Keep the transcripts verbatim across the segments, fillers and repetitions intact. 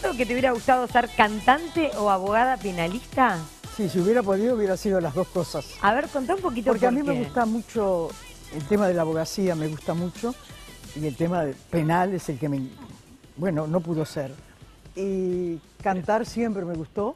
cierto que te hubiera gustado ser cantante o abogada penalista? Sí, si hubiera podido, hubiera sido las dos cosas. A ver, contá un poquito Porque por a mí qué. me gusta mucho, el tema de la abogacía me gusta mucho, y el tema penal es el que me, bueno, no pudo ser. Y cantar siempre me gustó,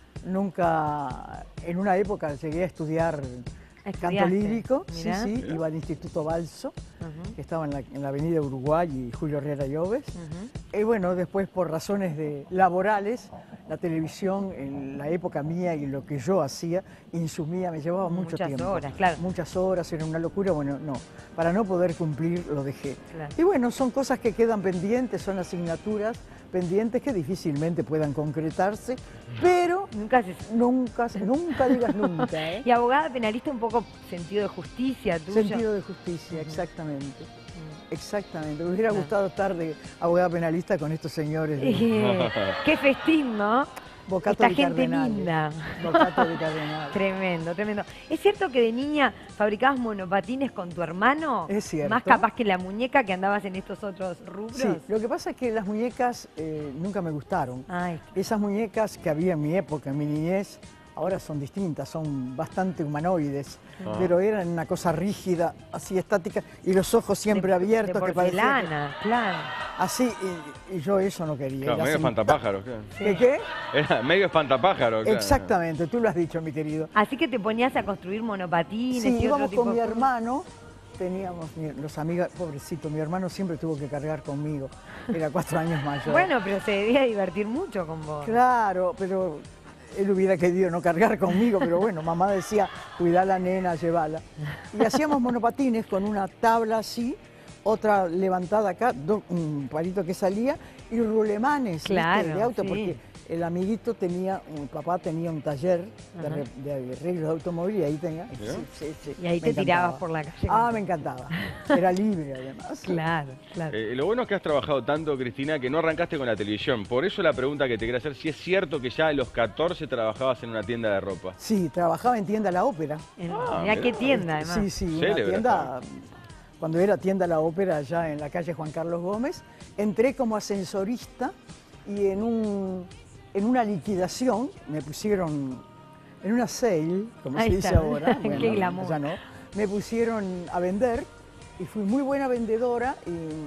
nunca, en una época llegué a estudiar canto lírico, sí, Mirá. sí, Mirá. iba al Instituto Balso, Uh-huh. que estaba en la, en la avenida Uruguay y Julio Herrera Lloves. Uh-huh. Y bueno, después por razones de laborales, la televisión en la época mía y lo que yo hacía, insumía, me llevaba mucho Muchas tiempo. horas, claro. Muchas horas, era una locura, bueno, no. Para no poder cumplir lo dejé. Claro. Y bueno, son cosas que quedan pendientes, son asignaturas pendientes que difícilmente puedan concretarse, pero Nunca se... nunca, nunca digas nunca, ¿eh? Y abogada penalista un poco sentido de justicia tuyo. Sentido de justicia, Uh-huh. exactamente. Uh-huh. Exactamente. Me hubiera Claro. gustado estar de abogada penalista con estos señores. De... Eh, qué festín, ¿no? Bocato Esta di gente Cardenales. linda. Bocato di Cardenales. Tremendo, tremendo. ¿Es cierto que de niña fabricabas monopatines con tu hermano? Es cierto. Más capaz que la muñeca que andabas en estos otros rubros. Sí, lo que pasa es que las muñecas eh, nunca me gustaron. Ay, Esas muñecas que había en mi época, en mi niñez, ahora son distintas, son bastante humanoides, Ah. pero eran una cosa rígida, así estática, y los ojos siempre de, abiertos. de que parecía que- porcelana, claro. así, y, y yo eso no quería. Claro, era medio así. espantapájaros. Claro. Sí. ¿Qué qué? Era medio espantapájaros. Claro. Exactamente, tú lo has dicho, mi querido. Así que te ponías a construir monopatines Sí, y otro íbamos tipo con mi de cosas. hermano, teníamos mi- los amigos, pobrecito, mi hermano siempre tuvo que cargar conmigo, era cuatro años mayor. Bueno, pero se debía divertir mucho con vos. Claro, pero él hubiera querido no cargar conmigo, pero bueno, mamá decía, cuidá a la nena, llévala. Y hacíamos monopatines con una tabla así, otra levantada acá, do- un palito que salía, y rulemanes, ¿viste? Claro, de auto, sí. porque el amiguito tenía, mi papá tenía un taller de, Ajá. re- de arreglos de automóvil y ahí tenía. Mirá. Sí, sí, sí, Y ahí me te tirabas encantaba. por la calle. Ah, me encantaba. Era libre además. Claro, claro. Eh, lo bueno es que has trabajado tanto, Cristina, que no arrancaste con la televisión. Por eso la pregunta que te quería hacer, si es cierto que ya a los catorce trabajabas en una tienda de ropa. Sí, trabajaba en tienda La Ópera. En- Ah, mirá qué mirá. tienda, además. Sí, sí, una Célebre, tienda, cuando era tienda La Ópera allá en la calle Juan Carlos Gómez, entré como ascensorista y en, un, en una liquidación me pusieron, en una sale, como Ahí se dice está. ahora, Qué bueno, glamour. ya no, me pusieron a vender y fui muy buena vendedora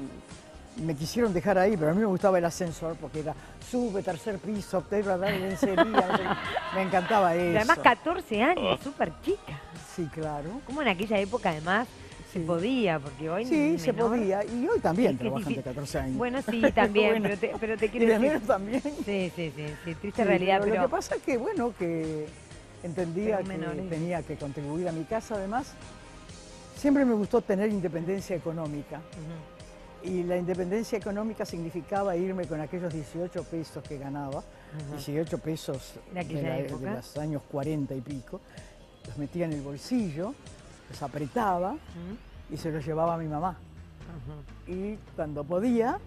y me quisieron dejar ahí, pero a mí me gustaba el ascensor porque era sube, tercer piso, te iba a dar lencería, no sé, me encantaba eso. Y además catorce años, súper chica. Sí, claro. Como en aquella época además se Sí. podía, porque hoy Sí, se menor- podía. Y hoy también Sí, que es trabajan de difícil. catorce años. Bueno, sí, también, Bueno, pero, te, pero te y quiero de decir... menos también. Sí, sí, sí, sí, triste Sí, realidad, pero pero... lo que pasa es que, bueno, que entendía Pero que menores. tenía que contribuir a mi casa. Además, siempre me gustó tener independencia económica. Ujú, Y la independencia económica significaba irme con aquellos dieciocho pesos que ganaba, ujú. dieciocho pesos De aquella la- época. de los años cuarenta y pico, los metía en el bolsillo, los apretaba Ujú, y se los llevaba a mi mamá. ujú. Y cuando podía,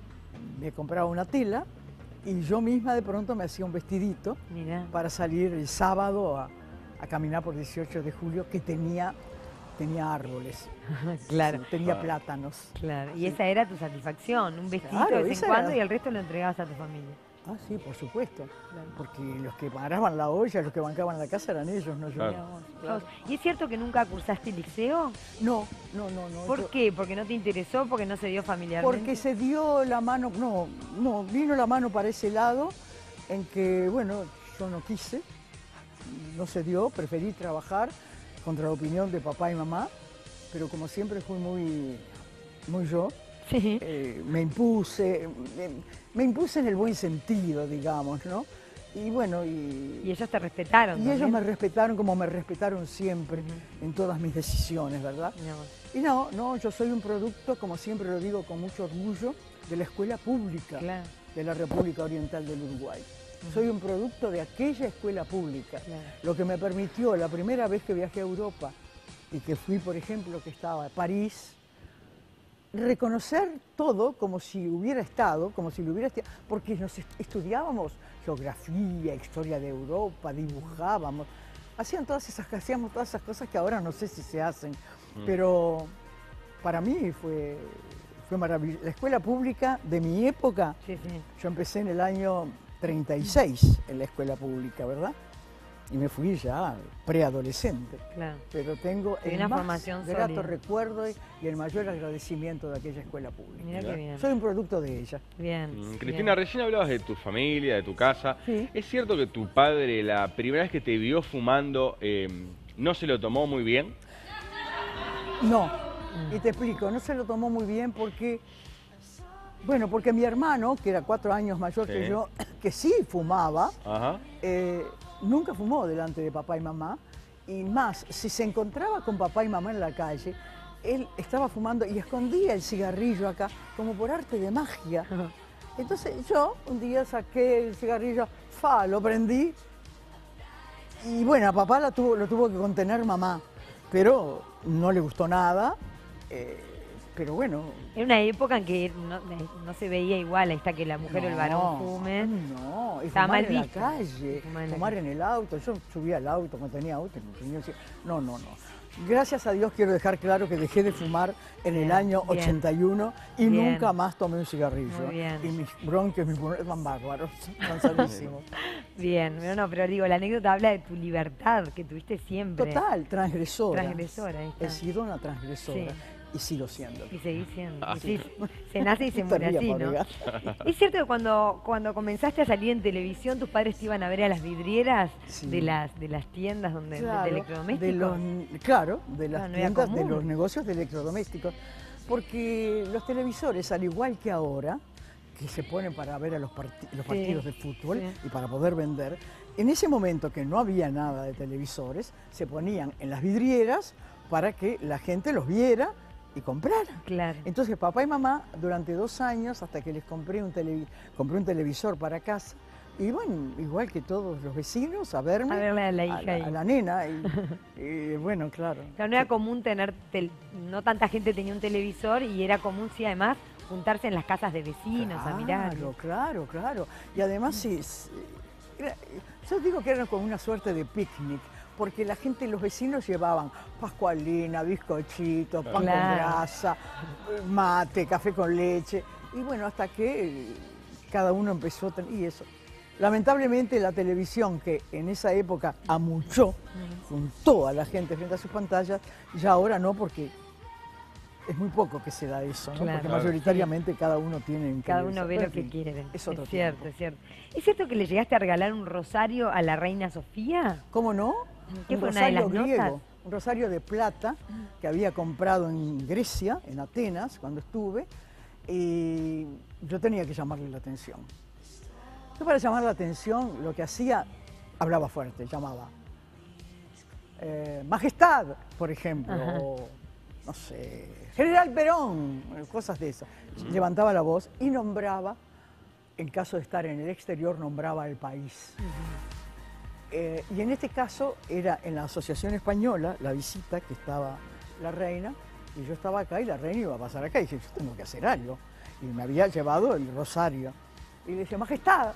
me compraba una tela y yo misma de pronto me hacía un vestidito Mirá. para salir el sábado a, a caminar por dieciocho de julio, que tenía, tenía árboles, Claro, sí, tenía Ah. plátanos. claro. Y Sí. esa era tu satisfacción, un vestido Claro, de vez en esa cuando era- y el resto lo entregabas a tu familia. Ah, sí, por supuesto, Claro. porque los que paraban la olla, los que bancaban la casa eran ellos, no yo. Claro. Mirá vos, Claro. vos. ¿Y es cierto que nunca cursaste el liceo? No, no, no, no. ¿Por yo- qué? ¿Porque no te interesó? ¿Porque no se dio familiarmente? Porque se dio la mano, no, no, vino la mano para ese lado, en que, bueno, yo no quise, no se dio, preferí trabajar contra la opinión de papá y mamá, pero como siempre fui muy, muy yo, Sí. eh, me impuse, me, me impuse en el buen sentido, digamos, ¿no? Y bueno, y, Y ellos te respetaron y ellos también. me respetaron como me respetaron siempre Ujú. en todas mis decisiones, ¿verdad? Mirá vos. Y no, no, yo soy un producto, como siempre lo digo con mucho orgullo, de la escuela pública Claro, de la República Oriental del Uruguay. Soy un producto de aquella escuela pública, claro. lo que me permitió la primera vez que viajé a Europa y que fui, por ejemplo, que estaba en París, reconocer todo como si hubiera estado, como si lo hubiera estado, porque nos est- estudiábamos geografía, historia de Europa, dibujábamos, hacían todas esas, hacíamos todas esas cosas que ahora no sé si se hacen, pero para mí fue, fue maravilloso. La escuela pública de mi época, Sí, sí. yo empecé en el año treinta y seis en la escuela pública, ¿verdad? Y me fui ya preadolescente. Claro. Pero tengo Hay el una más formación grato sólida. recuerdo y y el mayor agradecimiento de aquella escuela pública. Mirá qué bien. Soy un producto de ella. Bien. Mm, bien. Cristina, recién hablabas de tu familia, de tu casa. Sí. ¿Es cierto que tu padre, la primera vez que te vio fumando, eh, no se lo tomó muy bien? No, Mm. y te explico, no se lo tomó muy bien porque, bueno, porque mi hermano, que era cuatro años mayor Sí. que yo, que sí fumaba, Ajá. eh, nunca fumó delante de papá y mamá, y más, si se encontraba con papá y mamá en la calle, él estaba fumando y escondía el cigarrillo acá, como por arte de magia. Entonces yo un día saqué el cigarrillo, fa, lo prendí, y bueno, a papá la tuvo, lo tuvo que contener mamá, pero no le gustó nada, eh, pero bueno. Era una época en que no, no se veía igual, ahí está que la mujer o el varón fumen. No, y Estaba fumar mal en la visto. calle, Fumar en la fumar calle. en el auto. Yo subía al auto cuando tenía auto. y tenía- No, no, no. Gracias a Dios quiero dejar claro que dejé de fumar en el Bien, año bien. ochenta y uno y Bien. nunca más tomé un cigarrillo. Muy bien. Y mis bronquios, mis pulmones van bárbaros, van sanísimos. Bien, no, no, pero digo, la anécdota habla de tu libertad que tuviste siempre. Total, transgresora. Transgresora, ahí está. He sido una transgresora Sí. y sigo siendo. Y seguís siendo. Ah, Y sí, se nace y se No te muere rías, así, ¿no? Pablo. ¿Es cierto que cuando, cuando comenzaste a salir en televisión, tus padres te iban a ver a las vidrieras Sí. de, las, de las tiendas donde, Claro, de electrodomésticos? de los, claro, de las No, no era tiendas, de común. los negocios de electrodomésticos. Porque los televisores, al igual que ahora, que se ponen para ver a los, parti- los Sí, partidos de fútbol sí. y para poder vender, en ese momento que no había nada de televisores, se ponían en las vidrieras para que la gente los viera y comprara. Claro. Entonces papá y mamá durante dos años, hasta que les compré un, televi- compré un televisor para casa, iban igual que todos los vecinos a verme, A verle a la a hija la, ahí. a la nena, y, y bueno, claro. Claro, no era común tener, tel- no tanta gente tenía un televisor y era común, sí, además, juntarse en las casas de vecinos a mirar. Claro, claro, claro. Y además, sí, sí, era- yo digo que era como una suerte de picnic, porque la gente, los vecinos llevaban pascualina, bizcochitos, pan Claro. con grasa, mate, café con leche, y bueno, hasta que eh, cada uno empezó a tener, y eso. Lamentablemente la televisión, que en esa época amuchó, juntó a la gente frente a sus pantallas, ya ahora no, porque es muy poco que se da eso, ¿no? Claro. Porque Claro. mayoritariamente cada uno tiene un Cada televisor. uno ve Pero lo en que fin, quiere. Es otro cierto, tiempo. es cierto. ¿Es cierto que le llegaste a regalar un rosario a la reina Sofía? ¿Cómo no? ¿Qué Un fue una de las rosario griego, notas? un rosario de plata que había comprado en Grecia, en Atenas, cuando estuve, y yo tenía que llamarle la atención. Yo para llamar la atención lo que hacía, hablaba fuerte, llamaba. Eh, Majestad, por ejemplo, Ajá. o no sé, General Perón, cosas de esas. Levantaba la voz y nombraba, en caso de estar en el exterior, nombraba al país. Eh, y en este caso era en la Asociación Española, la visita, que estaba la reina, y yo estaba acá y la reina iba a pasar acá, y dije, yo tengo que hacer algo. Y me había llevado el rosario. Y le decía, Majestad,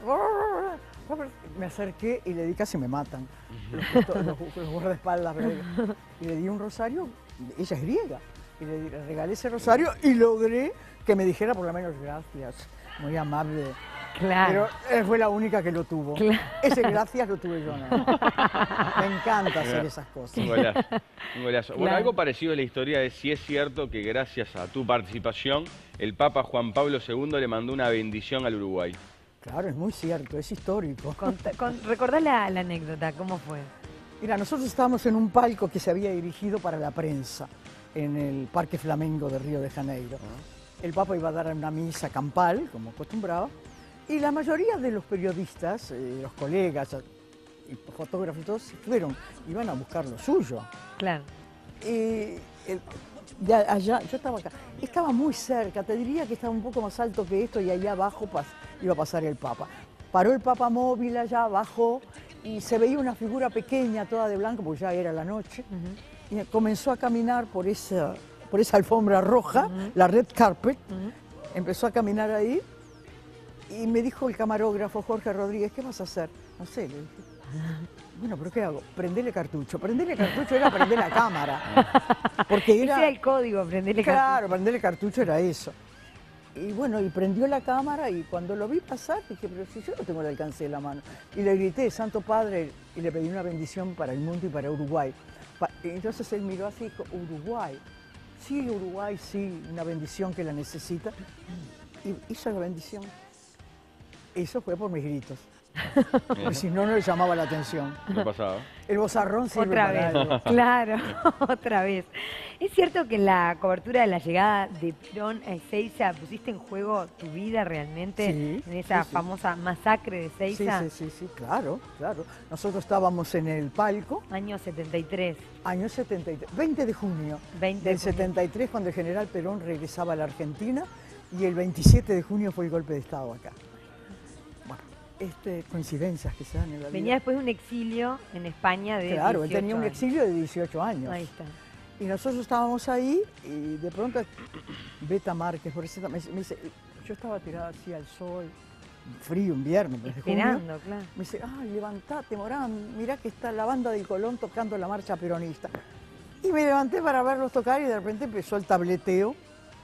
me acerqué y le di, casi me matan, los, custo- los, los guardaespaldas, pero- y le di un rosario, ella es griega, y le, di- le regalé ese rosario y logré que me dijera por lo menos gracias, muy amable. Claro. Pero él fue la única que lo tuvo. Claro. Ese gracias lo tuve yo, ¿no? Me encanta hacer esas cosas. Un golazo. Un golazo. Bueno, Claro. algo parecido a la historia de si es cierto que gracias a tu participación, el Papa Juan Pablo segundo le mandó una bendición al Uruguay. Claro, es muy cierto, es histórico. Cont- con- ¿Recordá la, la anécdota? ¿Cómo fue? Mira, nosotros estábamos en un palco que se había dirigido para la prensa en el Parque Flamengo de Río de Janeiro. El Papa iba a dar una misa campal, como acostumbraba, y la mayoría de los periodistas, eh, los colegas y fotógrafos, todos fueron, iban a buscar lo suyo. Claro. Y el- ya allá, yo estaba acá, estaba muy cerca, te diría que estaba un poco más alto que esto y allá abajo pas- iba a pasar el Papa. Paró el Papa móvil allá, bajó y se veía una figura pequeña, toda de blanco, porque ya era la noche, y comenzó a caminar por esa, por esa alfombra roja, la red carpet, empezó a caminar ahí y me dijo el camarógrafo Jorge Rodríguez, ¿qué vas a hacer? No sé, le dije. Bueno, ¿pero qué hago? Prendele cartucho. Prendele cartucho era prender la cámara. Porque Ese era... era el código, prendele Claro, prendele cartucho era eso. Y bueno, y prendió la cámara y cuando lo vi pasar dije, pero si yo no tengo el alcance de la mano. Y le grité, Santo Padre, y le pedí una bendición para el mundo y para Uruguay. Pa- entonces él miró así y dijo, Uruguay, sí, Uruguay, sí, una bendición que la necesita. Y hizo la bendición. Eso fue por mis gritos. Porque si no, no le llamaba la atención. No pasaba. El bozarrón sirve Otra para vez, algo. claro, otra vez. ¿Es cierto que en la cobertura de la llegada de Perón a Ezeiza pusiste en juego tu vida realmente Sí, en esa sí, sí. famosa masacre de Sí, Ezeiza? sí, sí, sí, claro, claro. Nosotros estábamos en el palco, Año setenta y tres. año setenta y tres, veinte de junio veinte de del junio. setenta y tres, cuando el general Perón regresaba a la Argentina, y el veintisiete de junio fue el golpe de Estado acá. Bueno, este, coincidencias que se dan en la vida. Venía después de un exilio en España de Claro, él dieciocho tenía un años. exilio de dieciocho años. Ahí está. Y nosotros estábamos ahí y de pronto Beta Márquez, por eso me, me dice, yo estaba tirada así al sol, frío, invierno, desde junio. Esperando, claro. Me dice, ay, levantate, Morán, mirá que está la banda del Colón tocando la marcha peronista. Y me levanté para verlos tocar y de repente empezó el tableteo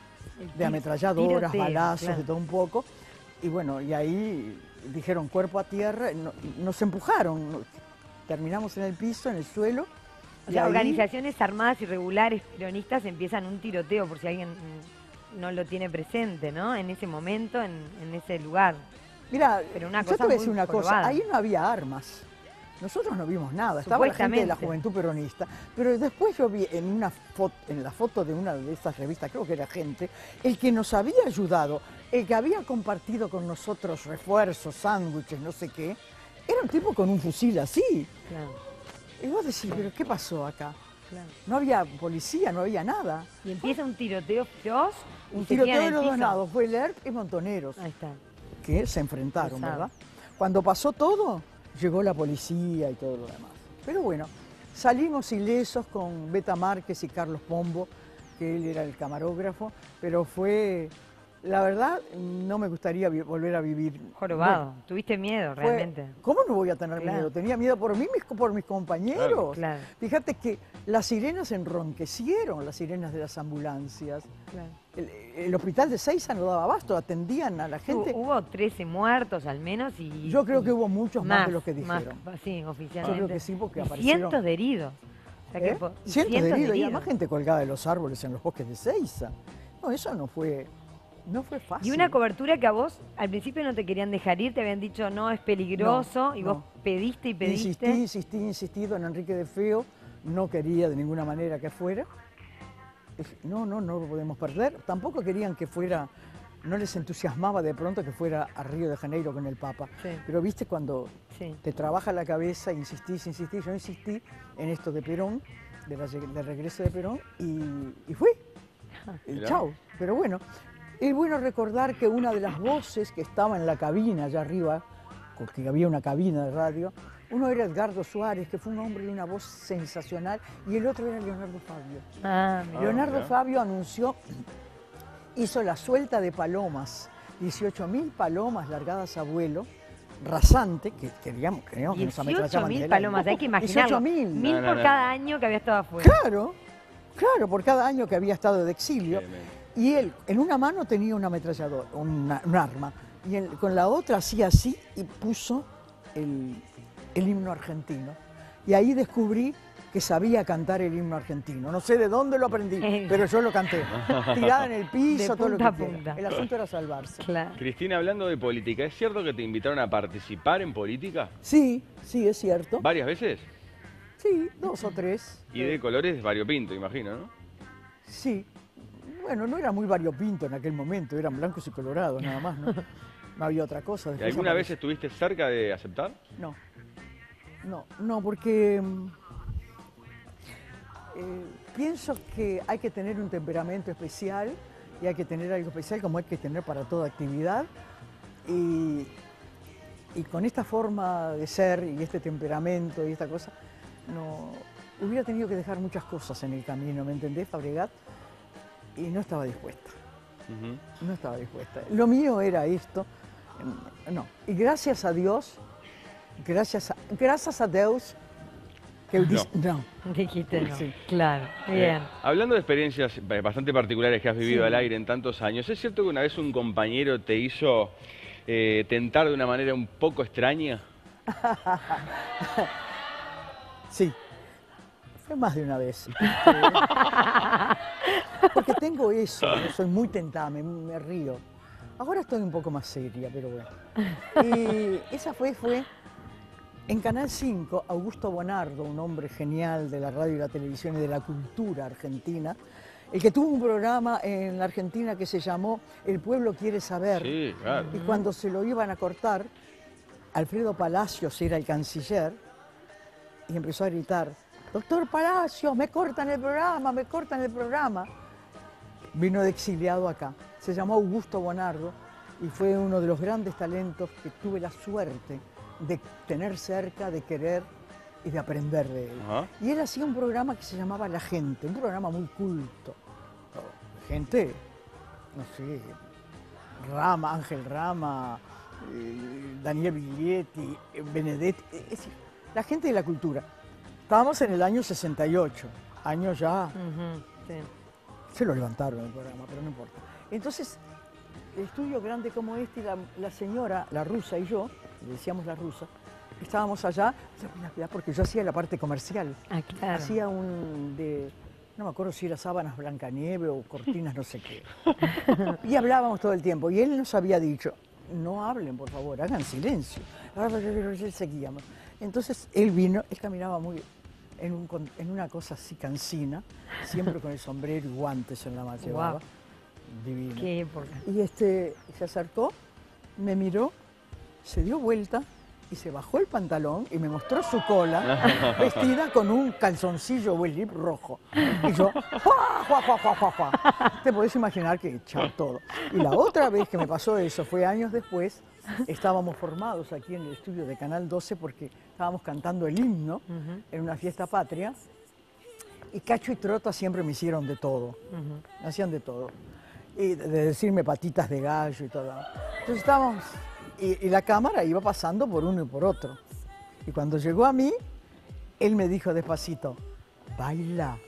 El de ti- ametralladoras, tiroteo, balazos, claro. de todo un poco. Y bueno, y ahí dijeron cuerpo a tierra, no- nos empujaron, no- terminamos en el piso, en el suelo. O y sea, ahí- organizaciones armadas irregulares peronistas empiezan un tiroteo, por si alguien mm, no lo tiene presente, ¿no? En ese momento, en, en ese lugar. Mira, Pero una yo cosa te voy a muy decir una cosa, jorobada. ahí no había armas. Nosotros no vimos nada, estaba la gente de la Supuestamente. Juventud Peronista, pero después yo vi en una foto, en la foto de una de esas revistas, creo que era Gente, el que nos había ayudado, el que había compartido con nosotros refuerzos, sándwiches, no sé qué, era un tipo con un fusil así. Claro, Y vos decís, pero ¿qué pasó acá? claro. No había policía, no había nada. Y empieza un tiroteo feroz. y Un se tiroteo quedan de en los el dos piso. lados, fue Lerp y Montoneros, Ahí está. que se enfrentaron, Cruzado. ¿verdad? Cuando pasó todo, llegó la policía y todo lo demás. Pero bueno, salimos ilesos con Beta Márquez y Carlos Pombo, que él era el camarógrafo, pero fue, la verdad, no me gustaría vi- volver a vivir. Jorobado. Bueno, Tuviste miedo, fue- realmente. ¿Cómo no voy a tener Claro. miedo? Tenía miedo por mí, mis- por mis compañeros. Claro. Fíjate que las sirenas enronquecieron, las sirenas de las ambulancias. Claro. El, el hospital de Ezeiza no daba abasto, atendían a la gente. Hubo, hubo trece muertos al menos y... Yo creo y que hubo muchos más, de los que más, dijeron. sí, oficialmente. Yo creo que sí, porque Y aparecieron- cientos de heridos. O sea que ¿Eh? po- y Cientos de heridos, y además gente colgada de los árboles en los bosques de Ezeiza. No, eso no fue, no fue fácil. Y una cobertura que a vos al principio no te querían dejar ir, te habían dicho no, es peligroso, No, y no. vos pediste y pediste. Insistí, insistí, insistí, don Enrique de Feo no quería de ninguna manera que fuera. Dije, no, no, no lo podemos perder. Tampoco querían que fuera, no les entusiasmaba de pronto que fuera a Río de Janeiro con el Papa. Sí. Pero viste cuando Sí. te trabaja la cabeza, insistís, insistís, yo insistí en esto de Perón, de la lleg- del regreso de Perón, y, y fui. Y Mirá. chau. Pero bueno, es bueno recordar que una de las voces que estaba en la cabina allá arriba, porque había una cabina de radio, uno era Edgardo Suárez, que fue un hombre de una voz sensacional, y el otro era Leonardo Fabio. Ah, mira. Ah, Leonardo mirá. Fabio anunció, hizo la suelta de palomas, dieciocho mil palomas largadas a vuelo, rasante, que queríamos, queríamos que nos dieciocho ametrallaban mil del aire. palomas, hay que imaginarlo. dieciocho mil. Mil No, no, por no. cada año que había estado afuera. Claro, claro, por cada año que había estado de exilio. Tremendo. Y él, en una mano tenía un ametrallador, una- un arma, y en- con la otra hacía así y puso el, el himno argentino. Y ahí descubrí que sabía cantar el himno argentino. No sé de dónde lo aprendí, pero yo lo canté. Tirada en el piso, De todo lo punta que a quiera. punta. El asunto era salvarse. Claro. Cristina, hablando de política, ¿es cierto que te invitaron a participar en política? Sí, sí, es cierto. ¿Varias veces? Sí, dos o tres. Y de colores variopinto, imagino, ¿no? Sí. Bueno, no era muy variopinto en aquel momento, eran blancos y colorados nada más, ¿no? No había otra cosa. ¿Y Después alguna vez apareció- estuviste cerca de aceptar? No, no, no, porque mm, eh, pienso que hay que tener un temperamento especial y hay que tener algo especial como hay que tener para toda actividad. Y, y con esta forma de ser y este temperamento y esta cosa, no, hubiera tenido que dejar muchas cosas en el camino, ¿me entendés, Fabregat? Y no estaba dispuesta. Ujú. No estaba dispuesta. Lo mío era esto. No. Y gracias a Dios, gracias a, gracias a Dios, Que dice, no. Dijiste no. Sí. Claro, bien. Eh, hablando de experiencias bastante particulares que has vivido Sí. al aire en tantos años, ¿es cierto que una vez un compañero te hizo eh, tentar de una manera un poco extraña? Sí. Fue más de una vez. Este, porque tengo eso, yo soy muy tentada, me, me río. Ahora estoy un poco más seria, pero bueno. Y esa fue, fue en Canal cinco, Augusto Bonardo, un hombre genial de la radio y la televisión y de la cultura argentina, el que tuvo un programa en la Argentina que se llamó El pueblo quiere saber. Sí, claro. Y cuando se lo iban a cortar, Alfredo Palacios era el canciller y empezó a gritar: doctor Palacios, me cortan el programa, me cortan el programa. Vino de exiliado acá. Se llamó Augusto Bonardo y fue uno de los grandes talentos que tuve la suerte de tener cerca, de querer y de aprender de él. Ajá. Y él hacía un programa que se llamaba La Gente, un programa muy culto. Gente, no sé, Rama, Ángel Rama, eh, Daniel Biglietti, eh, Benedetti, es decir, la gente de la cultura. Estábamos en el año sesenta y ocho, año ya, Ujú, sí. se lo levantaron el programa, pero no importa. Entonces, el estudio grande como este, la, la señora, la rusa y yo, le decíamos la rusa, estábamos allá, porque yo hacía la parte comercial. Ah, claro. Hacía un de, no me acuerdo si era sábanas Blancanieve o cortinas no sé qué. Y hablábamos todo el tiempo. Y él nos había dicho, no hablen, por favor, hagan silencio. Seguíamos. Entonces él vino, él caminaba muy en, un, en una cosa así cansina, siempre con el sombrero y guantes en la mano llevaba. Wow. Divino. Qué época. Y este, se acercó, me miró, se dio vuelta y se bajó el pantalón y me mostró su cola vestida con un calzoncillo Willip rojo. Y yo, ¡juá, juá, juá, juá, juá, juá! Te podés imaginar que echaba todo. Y la otra vez que me pasó eso fue años después. Estábamos formados aquí en el estudio de Canal doce porque estábamos cantando el himno uh-huh. en una fiesta patria. Y Cacho y Trota siempre me hicieron de todo. Uh-huh. Me hacían de todo. Y de decirme patitas de gallo y todo. Entonces estábamos... Y, y la cámara iba pasando por uno y por otro. Y cuando llegó a mí, él me dijo despacito, baila.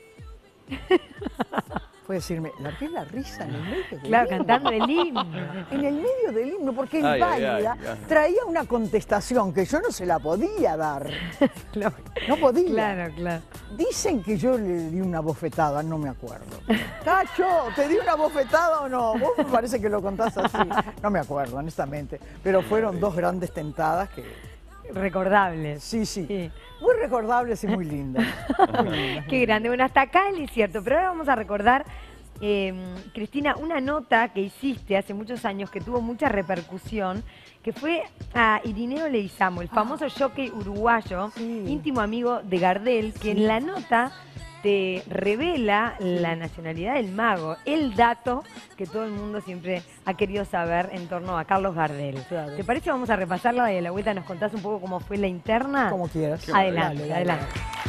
Fue decirme, largué la risa en el medio del Claro, himno. cantando el himno. En el medio del himno, porque el Ay, baila ay, ay, ay. traía una contestación que yo no se la podía dar. Claro. No podía. Claro, claro. Dicen que yo le di una bofetada, no me acuerdo. Cacho, ¿te di una bofetada o no? Vos me parece que lo contás así. No me acuerdo, honestamente. Pero fueron dos grandes tentadas que... Recordables. Sí, sí, sí. Muy recordables y muy lindas. Muy lindas. Qué grande. Bueno, hasta acá es cierto. Pero ahora vamos a recordar, eh, Cristina, una nota que hiciste hace muchos años que tuvo mucha repercusión, que fue a Irineo Leizamo, el famoso ah. jockey uruguayo, sí. íntimo amigo de Gardel, que sí. en la nota te revela la nacionalidad del mago, el dato que todo el mundo siempre ha querido saber en torno a Carlos Gardel. Claro. ¿Te parece? Vamos a repasarla y a la vuelta nos contás un poco cómo fue la interna. Como quieras. Adelante, dale, adelante.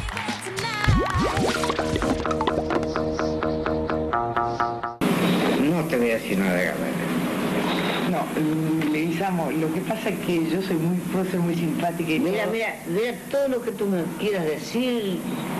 No te voy a decir nada de Gardel. No, Leizamo, lo que pasa es que yo soy muy, puedo ser muy simpática y Mira, todo. mira, mira todo lo que tú me quieras decir.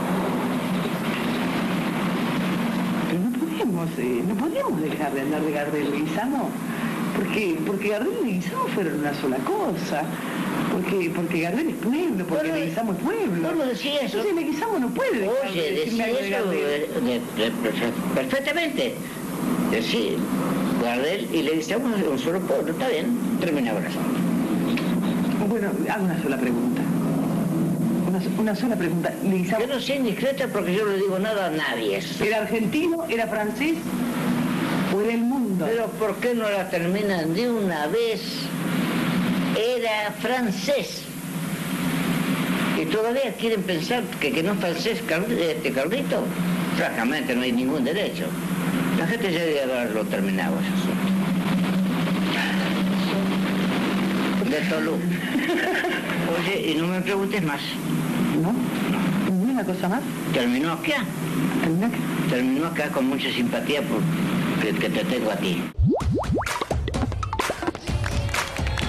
Pero no podemos, eh, no podemos dejar de hablar de Gardel y Leizamo, porque, porque Gardel y Leizamo fueron una sola cosa. Porque, porque Gardel es pueblo, porque Bueno, Leizamo es pueblo. ¿cómo decís eso? Entonces Leizamo no puede dejar Oye, de decir decirme algo de eso Gardel. de, de, de, perfectamente. Decir, Gardel y Leizamo es un solo pueblo, está bien, termina ahora. Bueno, hago una sola pregunta. Una, una sola pregunta. Leizamo, Yo no soy indiscreta porque yo no le digo nada a nadie. ¿era argentino, era francés o era el mundo? Pero ¿por qué no la terminan de una vez? Era francés. Y todavía quieren pensar que, que no es francés este Carlito. Francamente no hay ningún derecho. La gente ya debe haberlo terminado ese asunto. De Tolú. Oye, y no me preguntes más. ¿No? ¿Ni una cosa más? Terminó acá. ¿Terminó acá? Terminó acá con mucha simpatía porque que te tengo a ti. Qué bueno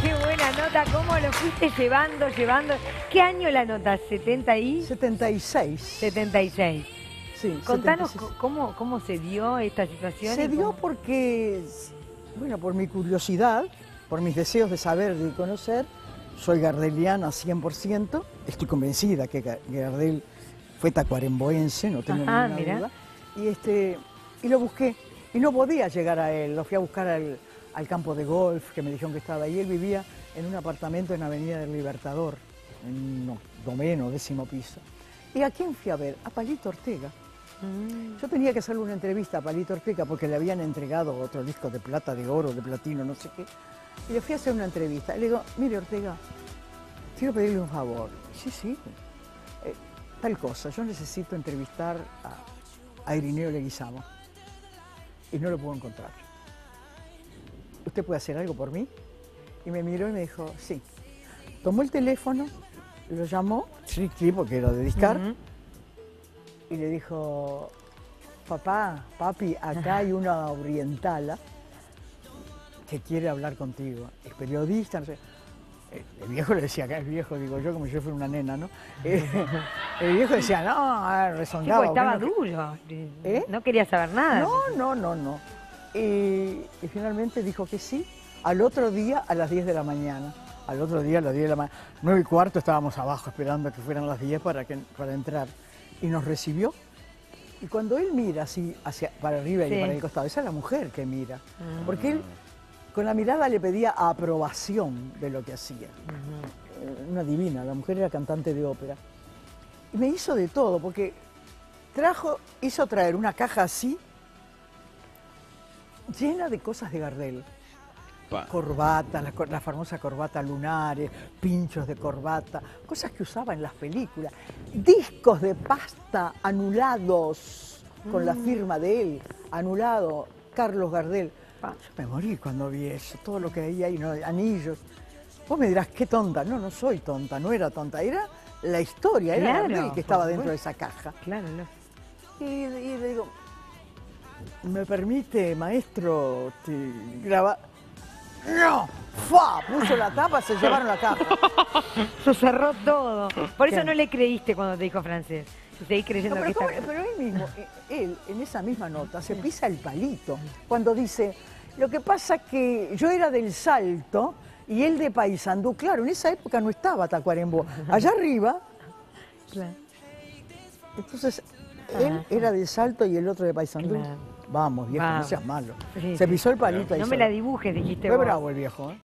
una nota, ¿cómo lo fuiste llevando, llevando? ¿Qué año la nota? ¿setenta y? setenta y seis. setenta y seis. Sí, Contanos setenta y seis. cómo, cómo se dio esta situación. Se y dio cómo- porque, bueno, por mi curiosidad, por mis deseos de saber y de conocer, soy gardeliana cien por ciento, estoy convencida que Ga- Gardel fue tacuaremboense, no tengo Ajá, ninguna mirá. duda, y, este, y lo busqué, y no podía llegar a él, lo fui a buscar al, al campo de golf, que me dijeron que estaba ahí, él vivía en un apartamento en Avenida del Libertador, en no, noveno, décimo piso. ¿Y a quién fui a ver? A Palito Ortega. Mm. Yo tenía que hacerle una entrevista a Palito Ortega porque le habían entregado otro disco de plata, de oro, de platino, no sé qué. Y le fui a hacer una entrevista. Le digo, mire Ortega, quiero pedirle un favor. Sí, sí, eh, tal cosa. Yo necesito entrevistar a, a Irineo Leguizamo y no lo puedo encontrar. ¿Usted puede hacer algo por mí? Y me miró y me dijo, sí. Tomó el teléfono, lo llamó, sí, sí, porque era de discar, Ujú. y le dijo, papá, papi, acá hay una orientala que quiere hablar contigo. Es periodista, no sé. Eh, El viejo le decía, acá es viejo, digo yo, como si yo fuera una nena, ¿no? Eh, el viejo decía, no, ah, Sí, rezongaba. porque estaba bueno, duro. ¿Eh? No quería saber nada. No, no, no, no. Y, y finalmente dijo que sí, al otro día a las diez de la mañana. Al otro día a las diez de la mañana. nueve y cuarto estábamos abajo esperando a que fueran las diez para, que, para entrar. Y nos recibió. Y cuando él mira así hacia, para arriba Sí. y para el costado, esa es la mujer que mira. Mm. Porque él con la mirada le pedía aprobación de lo que hacía. Ujú. Eh, Una divina, la mujer era cantante de ópera. Y me hizo de todo, porque trajo, hizo traer una caja así, llena de cosas de Gardel. Pa. Corbata, la, cor- la famosa corbata lunares, pinchos de corbata, cosas que usaba en las películas. Discos de pasta anulados con la firma de él, anulado, Carlos Gardel. Pa. Yo me morí cuando vi eso, todo lo que hay ahí, ¿no? Anillos. Vos me dirás, qué tonta. No, no soy tonta, no era tonta, era la historia, era Claro, Gardel por que estaba dentro de supuesto. esa caja. Claro, no. Y, y le digo, ¿me permite, maestro, te graba? ¡No! ¡Fua! Puso la tapa, se llevaron la caja. Se cerró todo. Por eso ¿Qué? no le creíste cuando te dijo francés. Y seguís creyendo No, pero, que ¿cómo- está... pero él mismo, eh, él, en esa misma nota, se pisa el palito cuando dice, lo que pasa que yo era del Salto y él de Paysandú. Claro, en esa época no estaba Tacuarembó. Allá arriba, Claro. entonces, él Ajá. era del Salto y el otro de Paysandú. Claro. Vamos, viejo, no Vamos. seas malo. Sí, Se sí. pisó el palito ahí No me solo. la dibujes, dijiste Fue vos. bravo el viejo, ¿eh?